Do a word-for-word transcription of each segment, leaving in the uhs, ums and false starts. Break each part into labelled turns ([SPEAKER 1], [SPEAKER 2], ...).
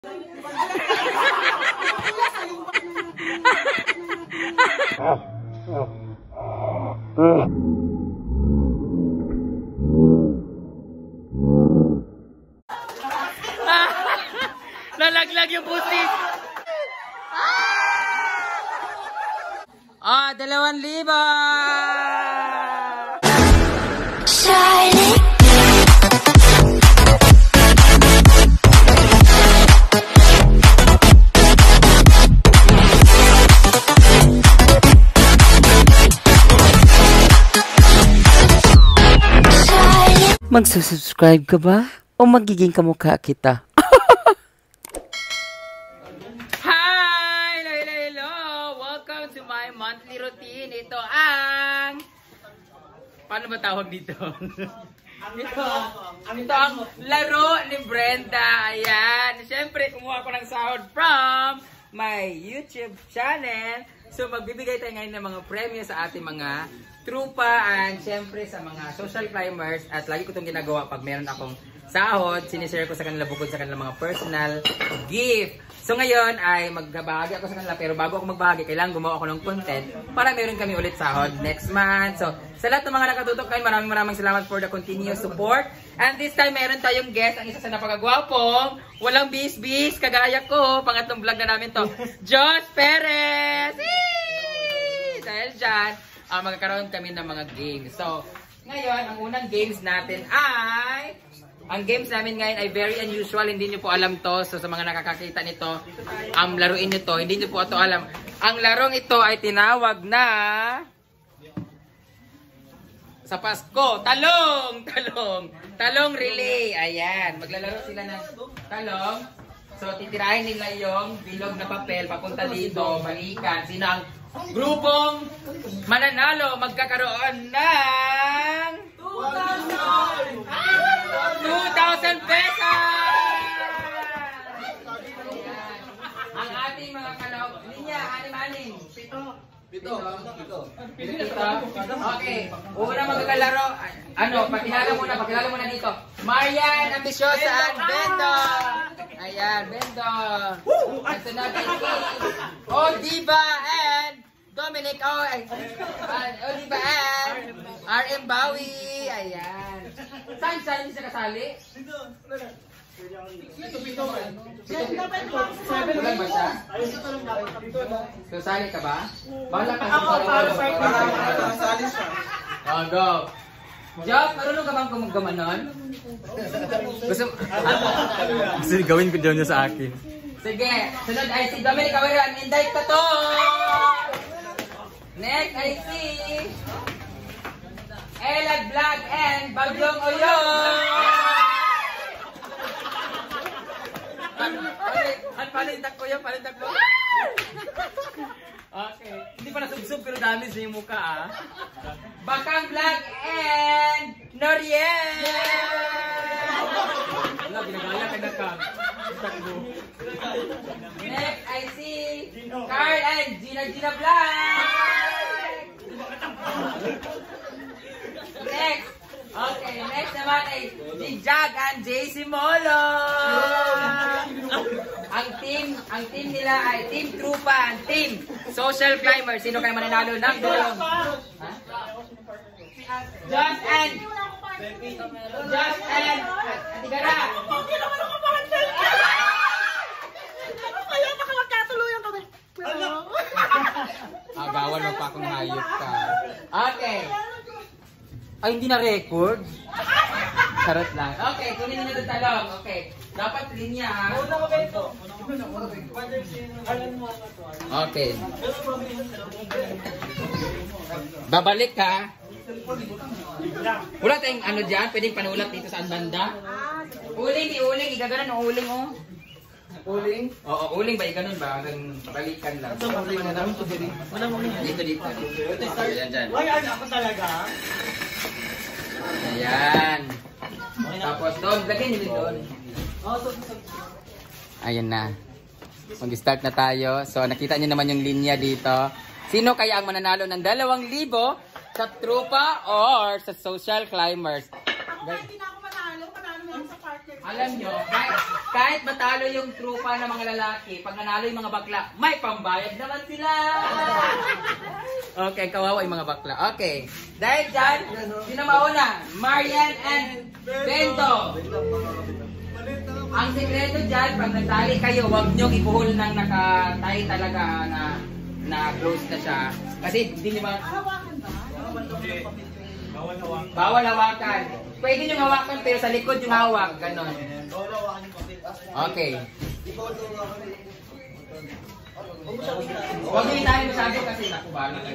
[SPEAKER 1] Nalaglag yung pusis. Ah, dalawang libo. Magsusubscribe ka ba? O magiging kamukha kita? Hi! Hello, hello, hello! Welcome to my monthly routine. Ito ang... Paano ba tawag dito? ito, ito ang laro ni Brenda. Ayan. Siyempre, kumuha ko ng sahod from my YouTube channel. So, magbibigay tayo ngayon ng mga premyo sa ating mga trupa and siyempre sa mga social climbers. At lagi ko itong ginagawa pag meron akong sahod, sinishare ko sa kanila bukod sa kanilang mga personal gift. So ngayon ay magbahagi ako sa kanila, pero bago ako magbahagi, kailangan gumawa ako ng content para meron kami ulit sahod next month. So sa lahat ng mga nakatutok kayo, maraming maraming salamat for the continuous support. And this time meron tayong guest, ang isa sa napakagwapong, walang bis-bis, kagaya ko, pangatlong vlog na namin to, Josh Perez! Eee! Dahil dyan, uh, magkakaroon kami ng mga games. So ngayon, ang unang games natin ay... Ang games namin ngayon ay very unusual, hindi nyo po alam to. So sa mga nakakakita nito, ang um, laruin nyo to, hindi nyo po ito alam. Ang larong ito ay tinawag na... Sa Pasko, talong! Talong! Talong relay! Ayan, maglalaro sila ng talong. So titirahin nila yung bilog na papel papunta dito, balikan. Sino ang grupong mananalo magkakaroon ng... two thousand pesos! Ang ating mga kalaw, linya, anim-anim. Pito. Pito. Pito. Pito. Okay. Una magkakalaro. Ano, pakilala muna, pakilala muna dito. Marian, Ambisyosa, and Bendo. Ayan, Bendo. At sunod ay Odiba and Dominic. Oh, ay. Odiba and R M Bawi. Ayan. Saan saan hindi siya kasali? Dito. Ito, pito. Bulan ba siya? Kasali ka ba? Bahala ka. Ako, para kasali siya. Oh, go. Job, marunong ka bang gumaganon? Gusto Gusto gawin ko dyan niya sa akin. Sige. Sunod ay si Dominic Awero and Inday Kato. Next ay si Elad Vlog and Bagyong Oyo. At palindak ko yun, palindak ko. Okay. Hindi pa nasubsub pero dami sa yung mukha ah. Bakang Vlog and Noriel. Wala, binagaya ka na ka. Next, I see Carl and Gina Gina Vlog. Next. Okay, next naman ay si Jag and J C Molo. Ang team, ang team nila ay Team Trupa and Team Social Climber. Sino kayo mananalo ng dolong? Just and Just and Atigara.
[SPEAKER 2] Okay naman ako pangal. Ano kaya baka magkatuluyan kami?
[SPEAKER 1] Agawan mo pa akong hayop ka. Okay. Ay, hindi na record. Charot lang. Okay, kunin nyo na ito talong. Okay. Dapat linya ha. Okay. Babalik ka. Wala tayong ano dyan. Pwedeng panulat dito sa banda. Uling, uling. Igaganon ng uling oh. Uling? Oo, uling ba? Iganon ba? Hanggang balikan lang. Dito, dito. Dyan, dyan.
[SPEAKER 2] Wala ako talaga.
[SPEAKER 1] Ayan. Tapos doon, lagyan nyo din doon. Ayan na. Mag-start na tayo. So, nakita nyo naman yung linya dito. Sino kaya ang mananalo ng dalawang libo sa trupa or sa social climbers?
[SPEAKER 2] Ako hindi na ako manalo. Manalo mo lang sa partner
[SPEAKER 1] Alam nyo, kahit, kahit matalo yung trupa ng mga lalaki, pag nanalo yung mga bakla, may pambayad naman sila! Okay, kawawa yung mga bakla. Okay. Dahil dyan, sino mauna? Marian and Bento. Ang sekreto dyan, pag nagtali kayo, huwag nyo ibuhol ng nakatay talaga na na close na siya. Kasi hindi nyo ba... Bawal hawakan. Pwede nyo hawakan pero sa likod yung hawak. Ganon. Okay. Huwag nyo itahin masyado kasi nakubahan na kayo.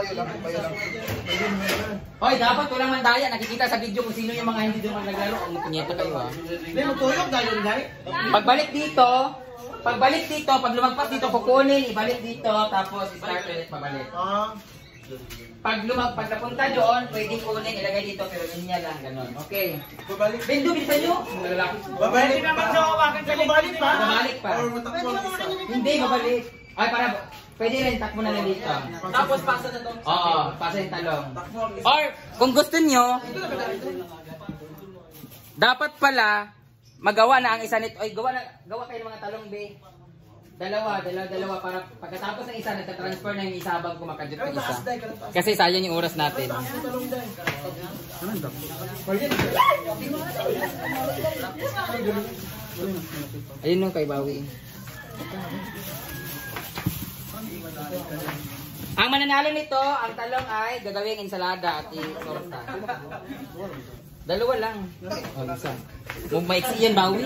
[SPEAKER 1] Hoy, dapat walang mandaya. Nakikita sa video kung sino yung mga hindi doon naglaro. Ang punyeta kayo ha.
[SPEAKER 2] Hindi mo tulog dahil dahil.
[SPEAKER 1] Pagbalik dito, pagbalik dito, pag lumagpas dito, kukunin, ibalik dito, tapos start ulit pabalik.
[SPEAKER 2] Ah.
[SPEAKER 1] Pag lumag, pag napunta doon, pwedeng kunin, ilagay dito, pero linya lang, ganun. Okay.
[SPEAKER 2] Babalik.
[SPEAKER 1] Bendo, bilisan nyo.
[SPEAKER 2] Babalik naman sa hawakan sa babalik pa.
[SPEAKER 1] Babalik pa. Hindi, babalik. Ay, para, pwede rin, takbo na lang dito.
[SPEAKER 2] Tapos pasa na to.
[SPEAKER 1] Oo, pasa yung talong. Or, kung gusto nyo, dapat pala, magawa na ang isa nito. Ay, gawa, na, gawa kayo ng mga talong, be. Dalawa, dalawa, dalawa. Para pagkatapos ng isa, nagtatransfer na yung isa habang kumakadjut ng isa. Kasi sayang yung oras natin. Ayun nung kay Bawi. Ang mananalo nito, ang talong ay gagawing ensalada at i-torta. Dalawa lang. O, isa. Kung maiksi yan, Bawi.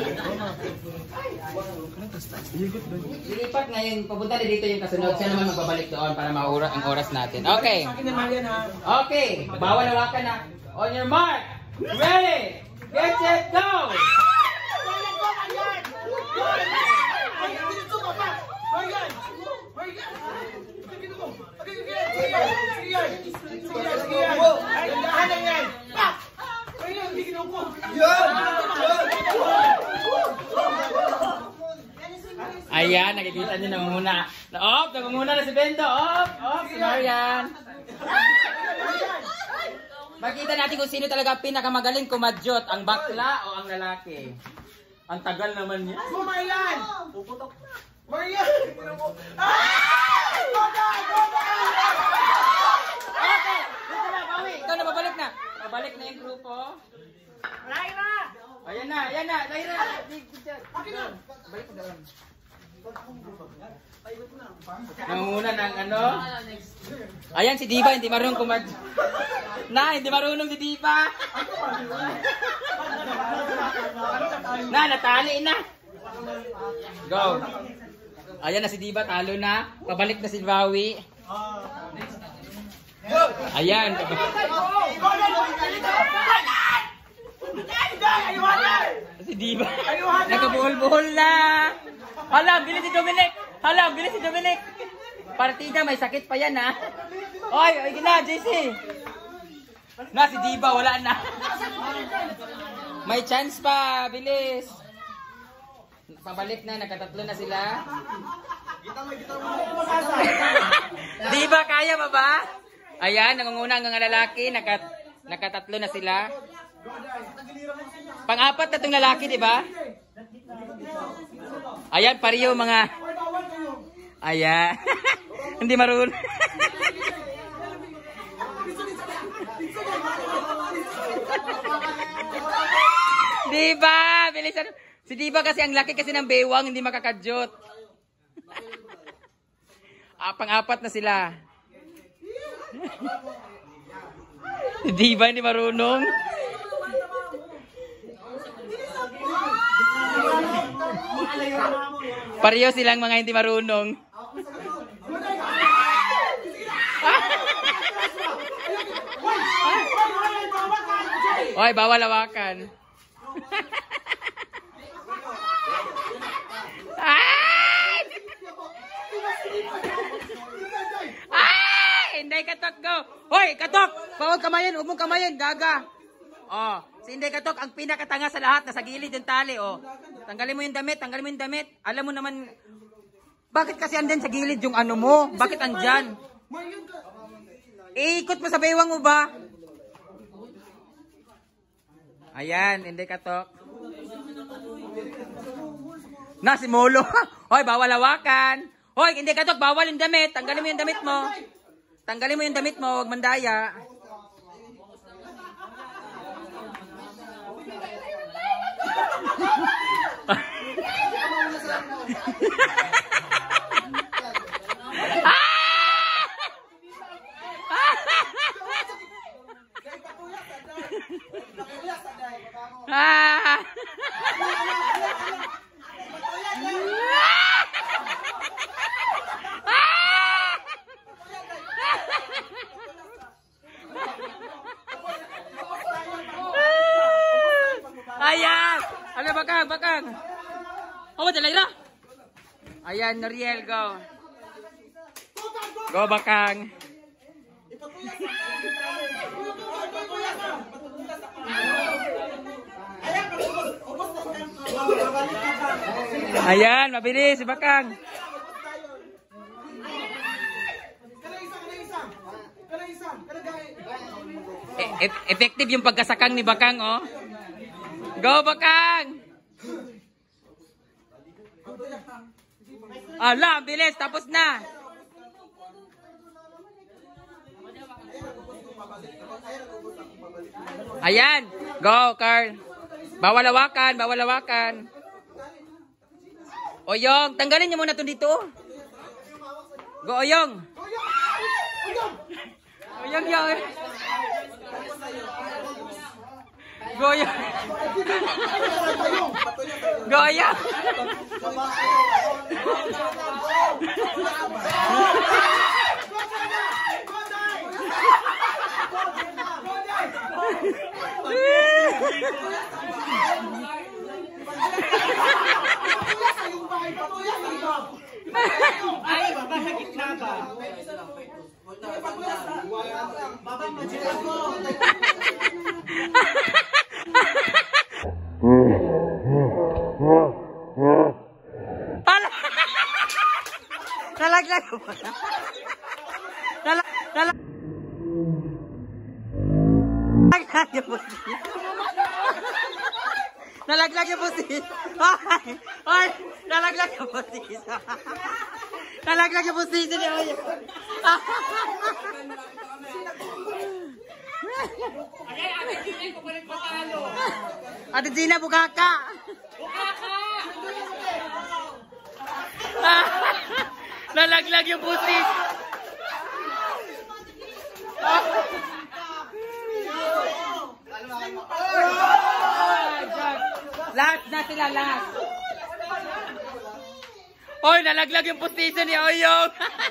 [SPEAKER 1] Lilipat ngayon, papunta na dito yung kasunod. Siya naman magbabalik doon para maura ang oras natin. Okay. Okay. Bawal hawakan na. On your mark. Ready. Get set, go! Ayan, nakikita niyo namumuna. Op, namumuna na si Bento. Op, op, si Marian. Makita natin kung sino talaga pinakamagaling kumadyot, ang bakla o ang lalaki. Ang tagal naman niya.
[SPEAKER 2] Oh, Marian! Puputok na. Marian! Ah! Goda! Goda!
[SPEAKER 1] Okay, dito na, Bawi. Ikaw na, babalik na. Babalik na yung grupo.
[SPEAKER 2] Lyra!
[SPEAKER 1] Ayan na, ayan na. Lyra,
[SPEAKER 2] Akin na!
[SPEAKER 1] balik na doon. Nangunguna ng ano? Ayan si Diva, hindi marunong kumad. Na, hindi marunong si Diva. Na, natali na. Go. Ayan na si Diva, talo na. Pabalik na si Bawi. Ayan. Si Diva. Nakabuhol-buhol na. Hala, bilis si Dominic. Hala, bilis si Dominic. Partida, may sakit pa yan, ha? Oy, oy, gina, J C. Na, si Diva, wala na. May chance pa, bilis. Pabalik na, nakatatlo na sila. Diva, kaya ba ba? Ayan, nangunguna ang mga lalaki, nakat nakatatlo na sila. Pang-apat na itong lalaki, di ba? Ayan, pariyo mga... Ayan. Hindi marunong. Diba? Bilisan. Si Diba kasi ang laki kasi ng bewang, hindi makakadyot. Ah, pang-apat na sila. Si Diba hindi marunong. Pareho silang mga hindi marunong. Oy, bawal hawakan. Ay! Ay! Hindi katok, go! Hoy, katok! Bawal kamayin, huwag mong kamayin, gaga. Oh, si Inday Katok ang pinakatanga sa lahat, nasa gilid yung tali, oh. Tanggalin mo yung damit, tanggalin mo yung damit. Alam mo naman, bakit kasi andyan sa gilid yung ano mo? Bakit andyan? Iikot mo sa bewang mo ba? Ayan, Inday Katok. Na, si Molo. Hoy, bawal hawakan. Hoy, hindi ka to, bawal yung damit. Tanggalin mo yung damit mo. Tanggalin mo yung damit mo, huwag mandaya. Ah! Ayan! Ano, bakang, bakang? Oh, dalay na! Ayan, Noriel, go. Go, bakang. Ayan, mabilis, si bakang. E e effective yung pagkasakang ni bakang, oh. Go, bakang! Ala, bilis, tapos na. Ayan, go, Carl. Bawal hawakan, bawal hawakan. Oyong, tanggalin niyo muna to dito. Go, Oyong. Oyong, Oyong. Go, Oyong. Go, Oyong.
[SPEAKER 2] Ay, baba sa gitna ba? Baba magila ko.
[SPEAKER 1] Nalaglag ko. Nalag nalag Nalaglag yung pusit. Nalaglag yung pusit. Ay, ay, nalaglag yung pusit. Nalaglag yung pusit. Ate Gina, buka ka. Buka ka. Nalaglag yung pusit. Last na sila, last. Hoy, nalaglag yung position ni Oyong.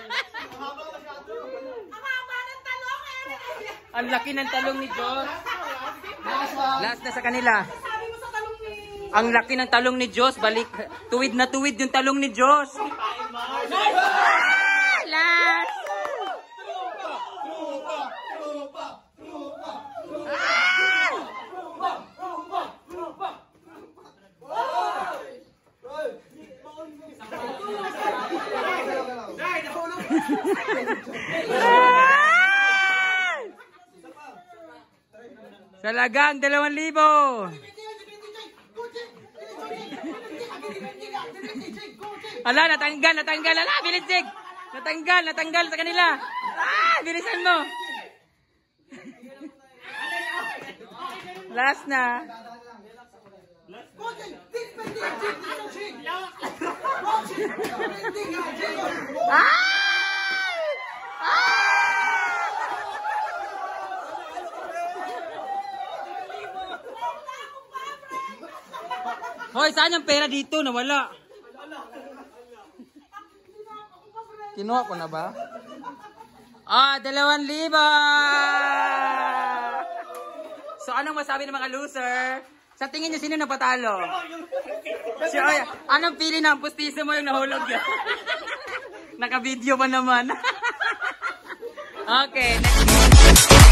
[SPEAKER 1] Ang laki ng talong ni Diyos. Last na sa kanila. Ang laki ng talong ni Diyos. Balik. Tuwid na tuwid yung talong ni Diyos. Last. Salagang dalawang libo. Ala, natanggal, natanggal. Ala, bilis, Jig. Natanggal, natanggal sa kanila. Ah, bilisan mo. Last na. Ah! Hoy, saan yung pera dito? Nawala. Kinuha ko na ba? Ah, dalawang libo! So, anong masabi ng mga loser? Sa tingin nyo, sino napatalo? Si Oy, anong pili ng pustiso mo yung nahulog yan? Naka-video pa naman. Okay, next.